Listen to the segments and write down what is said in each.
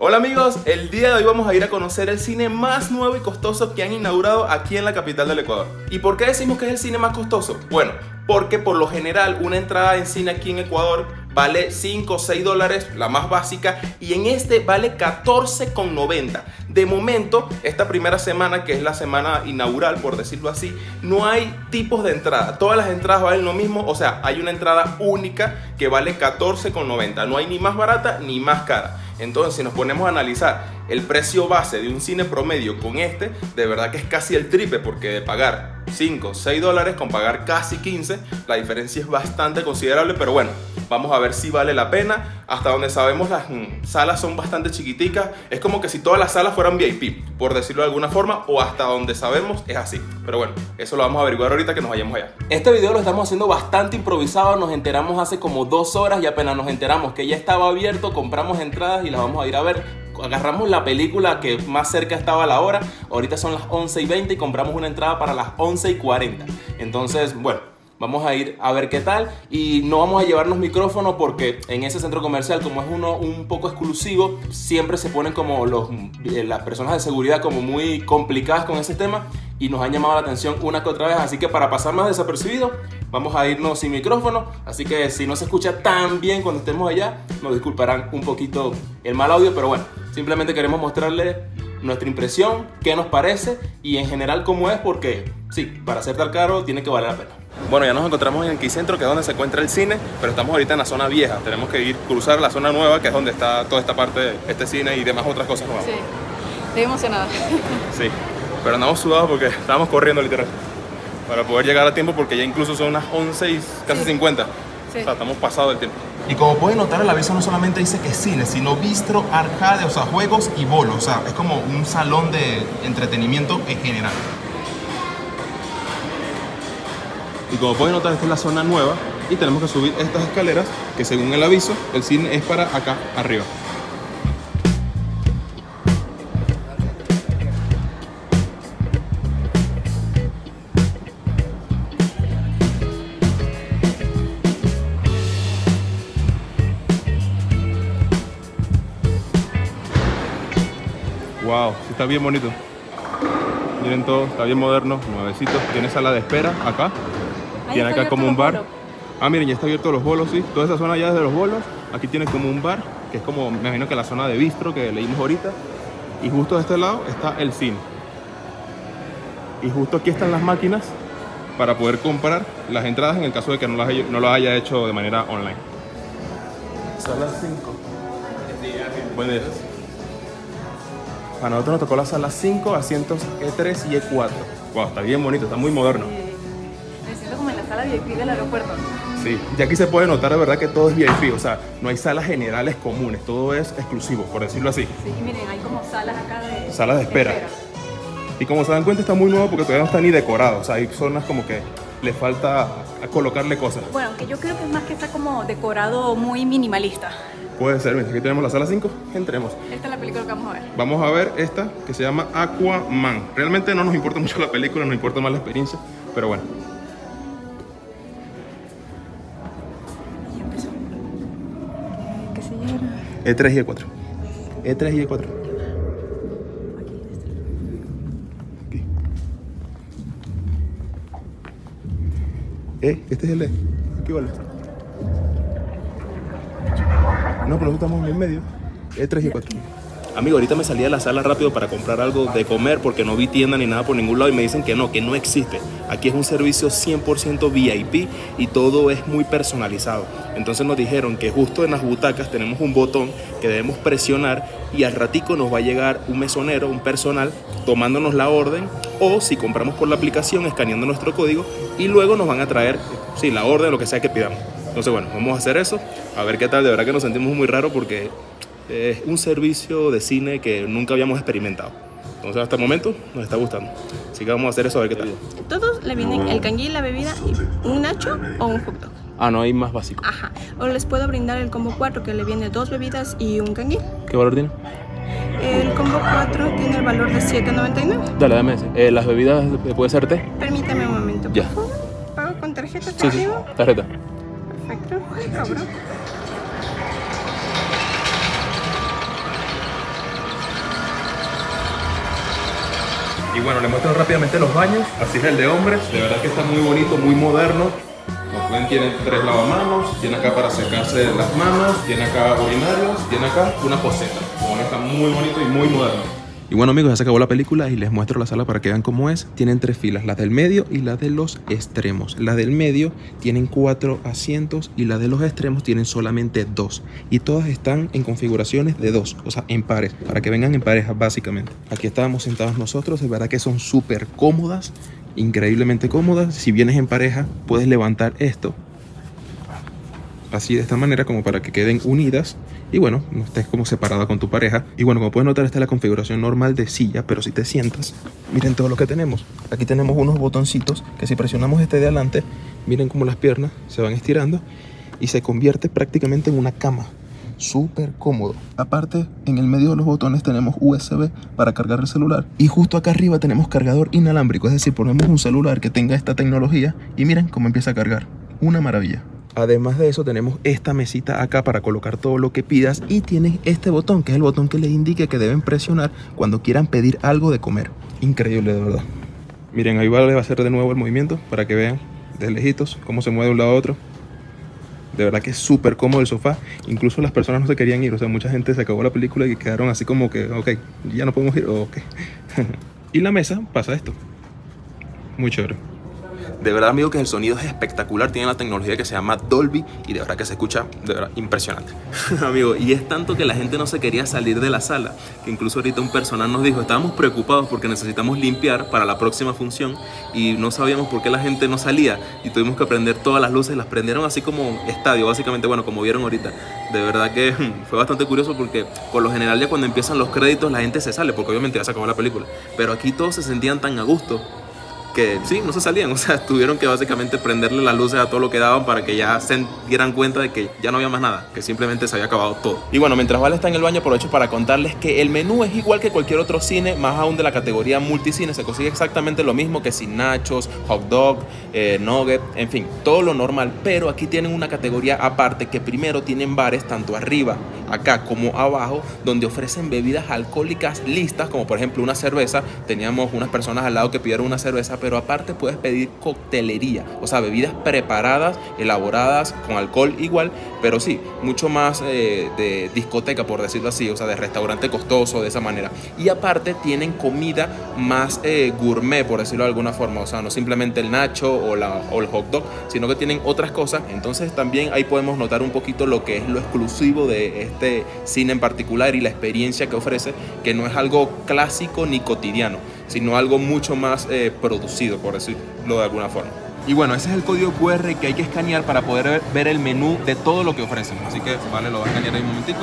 Hola amigos, el día de hoy vamos a ir a conocer el cine más nuevo y costoso que han inaugurado aquí en la capital del Ecuador. ¿Y por qué decimos que es el cine más costoso? Bueno, porque por lo general una entrada en cine aquí en Ecuador vale 5 o 6 dólares, la más básica, y en este vale 14,90. De momento, esta primera semana, que es la semana inaugural, por decirlo así, no hay tipos de entrada. Todas las entradas valen lo mismo, o sea, hay una entrada única que vale 14,90. No hay ni más barata ni más cara. Entonces, si nos ponemos a analizar el precio base de un cine promedio con este, de verdad que es casi el triple, porque de pagar 5 o 6 dólares con pagar casi 15, la diferencia es bastante considerable, pero bueno, vamos a ver si vale la pena. Hasta donde sabemos las salas son bastante chiquiticas, es como que si todas las salas fueran VIP, por decirlo de alguna forma, o hasta donde sabemos es así. Pero bueno, eso lo vamos a averiguar ahorita que nos vayamos allá. Este video lo estamos haciendo bastante improvisado, nos enteramos hace como 2 horas y apenas nos enteramos que ya estaba abierto, compramos entradas y las vamos a ir a ver. Agarramos la película que más cerca estaba a la hora. Ahorita son las 11:20 y compramos una entrada para las 11:40. Entonces, bueno, vamos a ir a ver qué tal. Y no vamos a llevarnos micrófono porque en ese centro comercial, como es uno un poco exclusivo, siempre se ponen como las personas de seguridad como muy complicadas con ese tema y nos han llamado la atención una que otra vez. Así que para pasar más desapercibido, vamos a irnos sin micrófono. Así que si no se escucha tan bien cuando estemos allá, nos disculparán un poquito el mal audio, pero bueno, simplemente queremos mostrarles nuestra impresión, qué nos parece y en general cómo es, porque sí, para ser tan caro tiene que valer la pena. Bueno, ya nos encontramos en el Quicentro, que es donde se encuentra el cine, pero estamos ahorita en la zona vieja. Tenemos que cruzar la zona nueva, que es donde está toda esta parte, este cine y demás otras cosas nuevas. Sí, estoy emocionada. Sí, pero andamos sudados porque estábamos corriendo literal para poder llegar a tiempo, porque ya incluso son unas 11 y casi 50. Sí. O sea, estamos pasados del tiempo. Y como pueden notar, el aviso no solamente dice que es cine, sino bistro, arcade, o sea, juegos y bolos. O sea, es como un salón de entretenimiento en general. Y como pueden notar, esta es la zona nueva y tenemos que subir estas escaleras, que según el aviso, el cine es para acá arriba. Wow, sí está bien bonito. Miren todo, está bien moderno, nuevecito. Tiene sala de espera acá. Tiene acá como un bar. Ah, miren, ya está abierto los bolos, sí. Toda esa zona ya es de los bolos. Aquí tiene como un bar, que es como, me imagino que la zona de bistro que leímos ahorita. Y justo de este lado está el cine. Y justo aquí están las máquinas para poder comprar las entradas en el caso de que no las haya hecho de manera online. Sala 5. Buen día. A nosotros nos tocó la sala 5, asientos E3 y E4. Wow, está bien bonito, está muy moderno. Me siento como en la sala VIP del aeropuerto. Sí, y aquí se puede notar de verdad que todo es VIP, o sea, no hay salas generales comunes, todo es exclusivo, por decirlo así. Sí, y miren, hay como salas acá de... Salas de espera. Y como se dan cuenta, está muy nuevo porque todavía no está ni decorado, o sea, hay zonas como que le falta a colocarle cosas. Bueno, aunque yo creo que es más que está como decorado muy minimalista. Puede ser, mira, aquí tenemos la sala 5, entremos. Esta es la película que vamos a ver. Vamos a ver esta que se llama Aquaman. Realmente no nos importa mucho la película, nos importa más la experiencia, pero bueno. Ya empezó. ¿Qué se llama? E3 y E4. E3 y E4. Aquí. Este es el E. Aquí vale. No, pero nosotros estamos en el medio. E3 y E4. Amigo, ahorita me salí de la sala rápido para comprar algo de comer porque no vi tienda ni nada por ningún lado y me dicen que no existe. Aquí es un servicio 100% VIP y todo es muy personalizado. Entonces nos dijeron que justo en las butacas tenemos un botón que debemos presionar y al ratico nos va a llegar un mesonero, un personal, tomándonos la orden, o si compramos por la aplicación, escaneando nuestro código y luego nos van a traer, sí, la orden, lo que sea que pidamos. Entonces bueno, vamos a hacer eso, a ver qué tal. De verdad que nos sentimos muy raro porque es un servicio de cine que nunca habíamos experimentado. Entonces hasta el momento nos está gustando. Así que vamos a hacer eso, a ver qué tal. Todos le vienen el canguil, la bebida, un nacho o un hot dog. Ah, no hay más básico. Ajá. O les puedo brindar el combo 4 que le viene 2 bebidas y un canguil. ¿Qué valor tiene? El combo 4 tiene el valor de $7.99. Dale, dame ese. ¿Las bebidas puede ser té? Permítame un momento, ya. por favor. ¿Pago con tarjeta? Sí, sí, tarjeta. Perfecto, cobro. Y bueno, les muestro rápidamente los baños. Así es el de hombres. De verdad que está muy bonito, muy moderno. Como ven, tiene 3 lavamanos. Tiene acá para secarse las manos. Tiene acá urinarios. Tiene acá una poceta. Como ven, está muy bonito y muy moderno. Y bueno, amigos, ya se acabó la película y les muestro la sala para que vean cómo es. Tienen 3 filas, la del medio y la de los extremos. La del medio tienen 4 asientos y la de los extremos tienen solamente 2. Y todas están en configuraciones de 2, o sea, en pares, para que vengan en pareja básicamente. Aquí estábamos sentados nosotros, de verdad que son súper cómodas, increíblemente cómodas. Si vienes en pareja, puedes levantar esto así de esta manera como para que queden unidas y bueno, no estés como separada con tu pareja. Y bueno, como puedes notar, esta es la configuración normal de silla, pero si te sientas, miren todo lo que tenemos. Aquí tenemos unos botoncitos que si presionamos este de adelante, miren cómo las piernas se van estirando y se convierte prácticamente en una cama. Súper cómodo. Aparte, en el medio de los botones tenemos USB para cargar el celular y justo acá arriba tenemos cargador inalámbrico, es decir, ponemos un celular que tenga esta tecnología y miren cómo empieza a cargar. Una maravilla. Además de eso tenemos esta mesita acá para colocar todo lo que pidas y tienes este botón que es el botón que les indique que deben presionar cuando quieran pedir algo de comer. Increíble, de verdad. Miren, ahí les va a hacer de nuevo el movimiento para que vean de lejitos cómo se mueve de un lado a otro. De verdad que es súper cómodo el sofá. Incluso las personas no se querían ir, o sea, mucha gente se acabó la película y quedaron así como que, ok, ya no podemos ir, ok. Y la mesa pasa esto. Muy chévere. De verdad, amigo, que el sonido es espectacular. Tiene la tecnología que se llama Dolby y de verdad que se escucha de verdad impresionante. Amigo, y es tanto que la gente no se quería salir de la sala que incluso ahorita un personal nos dijo, estábamos preocupados porque necesitamos limpiar para la próxima función y no sabíamos por qué la gente no salía y tuvimos que prender todas las luces. Las prendieron así como estadio, básicamente, bueno, como vieron ahorita. De verdad que fue bastante curioso porque por lo general ya cuando empiezan los créditos la gente se sale porque obviamente ya se acabó la película, pero aquí todos se sentían tan a gusto que sí, no se salían, o sea, tuvieron que básicamente prenderle las luces a todo lo que daban para que ya se dieran cuenta de que ya no había más nada, que simplemente se había acabado todo. Y bueno, mientras Vale está en el baño, aprovecho para contarles que el menú es igual que cualquier otro cine, más aún de la categoría multicine, se consigue exactamente lo mismo que sin nachos, hot dog, nugget, en fin, todo lo normal, pero aquí tienen una categoría aparte que primero tienen bares tanto arriba, acá como abajo, donde ofrecen bebidas alcohólicas listas, como por ejemplo una cerveza. Teníamos unas personas al lado que pidieron una cerveza, pero aparte puedes pedir coctelería, o sea, bebidas preparadas, elaboradas con alcohol igual, pero sí, mucho más de discoteca, por decirlo así, o sea, de restaurante costoso, de esa manera. Y aparte tienen comida más gourmet, por decirlo de alguna forma, o sea, no simplemente el nacho o el hot dog, sino que tienen otras cosas. Entonces también ahí podemos notar un poquito lo que es lo exclusivo de este cine en particular y la experiencia que ofrece, que no es algo clásico ni cotidiano, sino algo mucho más producido, por decirlo de alguna forma. Y bueno, ese es el código QR que hay que escanear para poder ver el menú de todo lo que ofrecen. Así que, vale, lo voy a escanear ahí un momentico.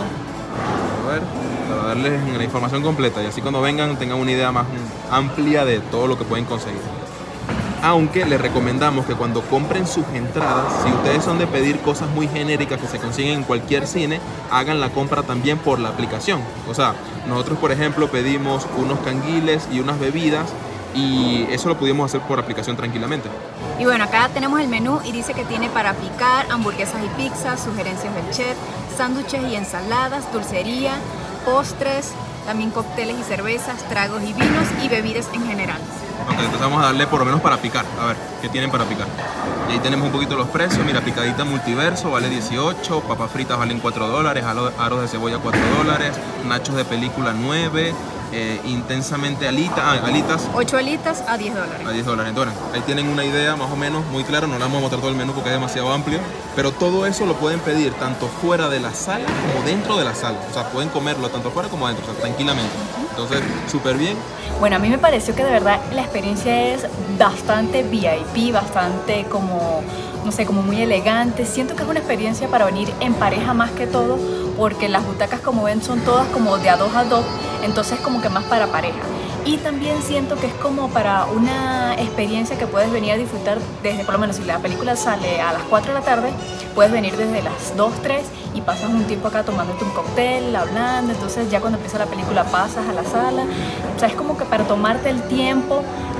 A ver, para darles la información completa y así cuando vengan tengan una idea más amplia de todo lo que pueden conseguir. Aunque les recomendamos que cuando compren sus entradas, si ustedes son de pedir cosas muy genéricas que se consiguen en cualquier cine, hagan la compra también por la aplicación. O sea, nosotros por ejemplo pedimos unos canguiles y unas bebidas y eso lo pudimos hacer por aplicación tranquilamente. Y bueno, acá tenemos el menú y dice que tiene para picar, hamburguesas y pizzas, sugerencias del chef, sándwiches y ensaladas, dulcería, postres, también cócteles y cervezas, tragos y vinos y bebidas en general. Ok, entonces vamos a darle por lo menos para picar, a ver, ¿qué tienen para picar? Y ahí tenemos un poquito los precios, mira, picadita multiverso vale 18, papas fritas valen $4, aros de cebolla $4, nachos de película 9, intensamente alitas. 8 alitas a $10. A $10. Entonces, ahí tienen una idea más o menos muy clara. No les vamos a mostrar todo el menú porque es demasiado amplio. Pero todo eso lo pueden pedir tanto fuera de la sala como dentro de la sala. O sea, pueden comerlo tanto fuera como adentro, o sea, tranquilamente. Entonces, súper bien. Bueno, a mí me pareció que de verdad la experiencia es bastante VIP, bastante como, no sé, como muy elegante. Siento que es una experiencia para venir en pareja más que todo, porque las butacas, como ven, son todas como de a 2 a 2, entonces como que más para pareja. Y también siento que es como para una experiencia que puedes venir a disfrutar desde, por lo menos si la película sale a las 4 de la tarde, puedes venir desde las 2, 3 y pasas un tiempo acá tomándote un cóctel, hablando, entonces ya cuando empieza la película pasas a la sala. O sea, es como que para tomarte el tiempo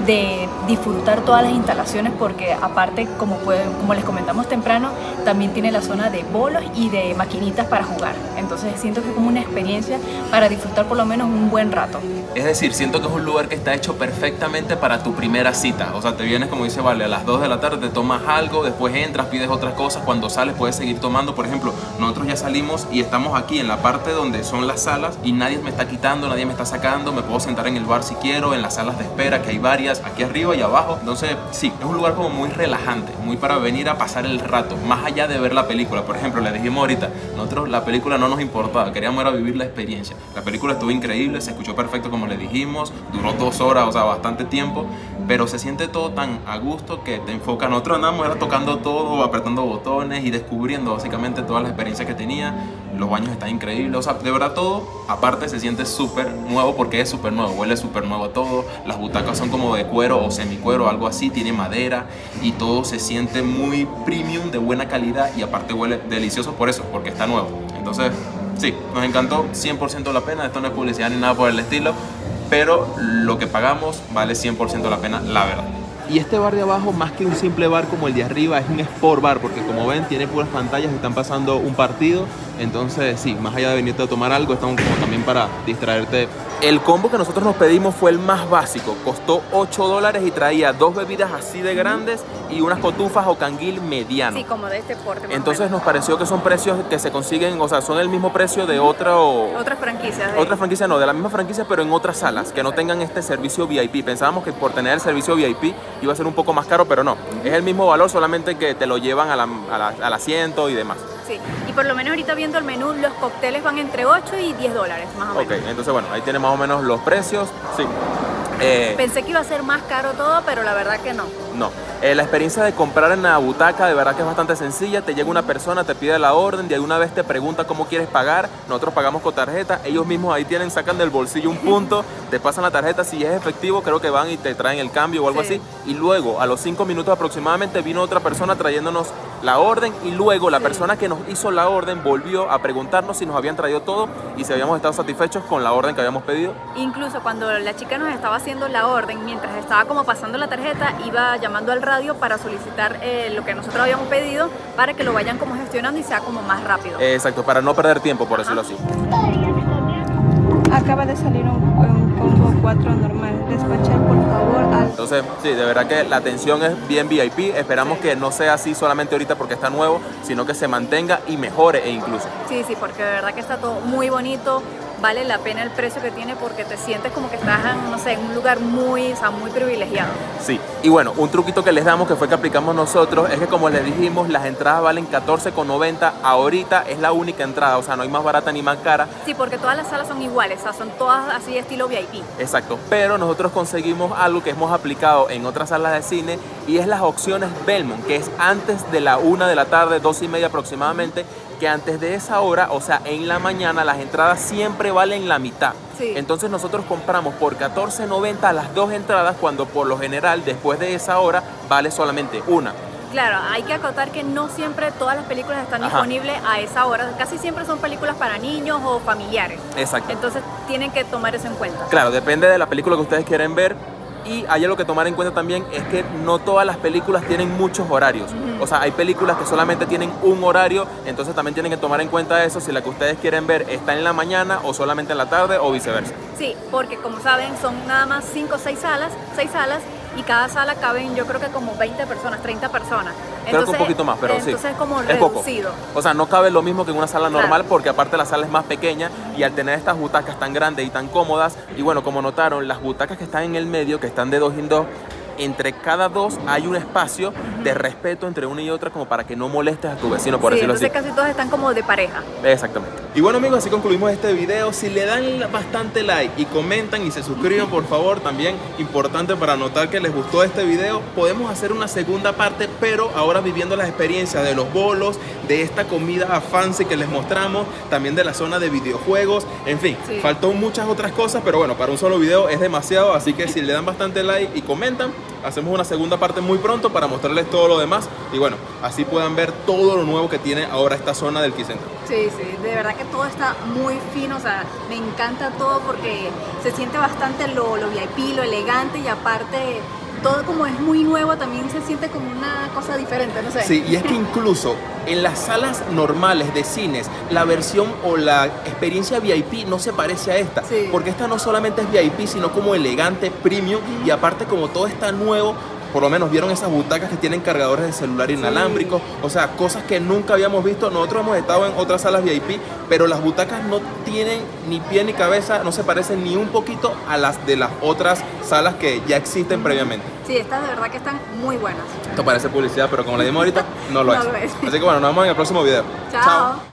de disfrutar todas las instalaciones, porque aparte, como les comentamos temprano, también tiene la zona de bolos y de maquinitas para jugar. Entonces siento que es como una experiencia para disfrutar por lo menos un buen rato. Es decir, siento que es un lugar que está hecho perfectamente para tu primera cita. O sea, te vienes, como dice Vale, a las 2 de la tarde, te tomas algo, después entras, pides otras cosas, cuando sales puedes seguir tomando. Por ejemplo, nosotros ya salimos y estamos aquí en la parte donde son las salas y nadie me está quitando, nadie me está sacando, me puedo sentar en el bar si quiero, en las salas de espera, que hay varias, aquí arriba y abajo. Entonces, sí, es un lugar como muy relajante, muy para venir a pasar el rato, más allá de ver la película. Por ejemplo, le dijimos ahorita, nosotros la película no nos importaba, queríamos era vivir la experiencia. La película estuvo increíble, se escuchó perfecto como le dijimos, duró 2 horas, o sea, bastante tiempo, pero se siente todo tan a gusto que te enfoca. Nosotros andamos era tocando todo, apretando botones y descubriendo básicamente todas las experiencias que tenía. Los baños están increíbles, o sea, de verdad todo, aparte se siente súper nuevo porque es súper nuevo, huele súper nuevo todo. Las butacas son como de cuero o semicuero, algo así, tiene madera y todo se siente muy premium, de buena calidad, y aparte huele delicioso por eso, porque está nuevo. Entonces, sí, nos encantó, 100% la pena. Esto no es publicidad ni nada por el estilo, pero lo que pagamos vale 100% la pena, la verdad. Y este bar de abajo, más que un simple bar como el de arriba, es un sport bar, porque como ven, tiene puras pantallas y están pasando un partido. Entonces, sí, más allá de venirte a tomar algo, estamos como también para distraerte. El combo que nosotros nos pedimos fue el más básico, costó $8 y traía 2 bebidas así de grandes y unas cotufas o canguil mediano. Sí, como de este porte. Entonces nos pareció que son precios que se consiguen, o sea, son el mismo precio de otras franquicias. Otra franquicia no, de la misma franquicia, pero en otras salas, que no tengan este servicio VIP. Pensábamos que por tener el servicio VIP iba a ser un poco más caro, pero no. Es el mismo valor, solamente que te lo llevan al asiento y demás. Sí, y por lo menos ahorita viendo el menú, los cócteles van entre 8 y $10 más o menos. Ok, entonces bueno, ahí tiene más o menos los precios. Sí. Pensé que iba a ser más caro todo, pero la verdad que no. No. La experiencia de comprar en la butaca de verdad que es bastante sencilla. Te llega una persona, te pide la orden, de una vez te pregunta cómo quieres pagar. Nosotros pagamos con tarjeta. Ellos mismos ahí sacan del bolsillo un punto, te pasan la tarjeta. Si es efectivo, creo que van y te traen el cambio o algo así. Y luego, a los 5 minutos aproximadamente, vino otra persona trayéndonos la orden. Y luego la persona que nos hizo la orden volvió a preguntarnos si nos habían traído todo y si habíamos estado satisfechos con la orden que habíamos pedido. Incluso cuando la chica nos estaba haciendo la orden, mientras estaba como pasando la tarjeta, iba llamando al radio para solicitar lo que nosotros habíamos pedido, para que lo vayan como gestionando y sea como más rápido. Exacto, para no perder tiempo, por decirlo así. Acaba de salir un combo 4 normal. Despachar, por favor. Entonces, sí, de verdad que la atención es bien VIP. Esperamos que no sea así solamente ahorita porque está nuevo, sino que se mantenga y mejore incluso. Sí, sí, porque de verdad que está todo muy bonito. Vale la pena el precio que tiene porque te sientes como que estás en, no sé, en un lugar muy, o sea, muy privilegiado. Sí, y bueno, un truquito que les damos, que fue que aplicamos nosotros, es que como les dijimos, las entradas valen $14,90. Ahorita es la única entrada, o sea, no hay más barata ni más cara. Sí, porque todas las salas son iguales, o sea, son todas así de estilo VIP. Exacto, pero nosotros conseguimos algo que hemos aplicado en otras salas de cine y es las opciones Belmont, que es antes de la 1 de la tarde, 2:30 aproximadamente, que antes de esa hora, o sea, en la mañana, las entradas siempre valen la mitad. Sí. Entonces nosotros compramos por $14,90 las 2 entradas, cuando por lo general después de esa hora vale solamente una. Claro, hay que acotar que no siempre todas las películas están disponibles a esa hora. Casi siempre son películas para niños o familiares. Exacto. Entonces tienen que tomar eso en cuenta. Claro, depende de la película que ustedes quieren ver. Y hay algo que tomar en cuenta también, es que no todas las películas tienen muchos horarios. O sea, hay películas que solamente tienen un horario, entonces también tienen que tomar en cuenta eso, si la que ustedes quieren ver está en la mañana o solamente en la tarde o viceversa. Sí, porque como saben son nada más 5 o 6 salas, y cada sala caben yo creo que como 20 personas, 30 personas. Creo que un poquito más, pero sí. Entonces es como es reducido. Poco. O sea, no cabe lo mismo que en una sala normal, claro, porque aparte la sala es más pequeña y al tener estas butacas tan grandes y tan cómodas, y bueno, como notaron, las butacas que están en el medio, que están de 2 en 2, entre cada 2 hay un espacio de respeto entre una y otra, como para que no molestes a tu vecino, por decirlo así. Entonces casi todos están como de pareja. Exactamente. Y bueno, amigos, así concluimos este video. Si le dan bastante like y comentan y se suscriben, por favor, también importante para notar que les gustó este video, podemos hacer una segunda parte, pero ahora viviendo las experiencias de los bolos, de esta comida fancy que les mostramos, también de la zona de videojuegos, en fin, faltó muchas otras cosas, pero bueno, para un solo video es demasiado, así que si le dan bastante like y comentan, hacemos una segunda parte muy pronto para mostrarles todo lo demás y bueno, así puedan ver todo lo nuevo que tiene ahora esta zona del Quicentro. Sí, sí, de verdad que todo está muy fino, o sea, me encanta todo porque se siente bastante lo VIP, lo elegante y aparte todo como es muy nuevo también se siente como una cosa diferente, no sé. Sí, y es que incluso en las salas normales de cines, la versión o la experiencia VIP no se parece a esta, Sí. porque esta no solamente es VIP, sino como elegante, premium, y aparte como todo está nuevo, por lo menos vieron esas butacas que tienen cargadores de celular inalámbricos, o sea, cosas que nunca habíamos visto. Nosotros hemos estado en otras salas VIP, pero las butacas no tienen ni pie ni cabeza, no se parecen ni un poquito a las de las otras salas que ya existen previamente. Sí, estas de verdad que están muy buenas. Esto parece publicidad, pero como le dimos ahorita, no lo No es. lo es. Así que bueno, nos vemos en el próximo video. Chao.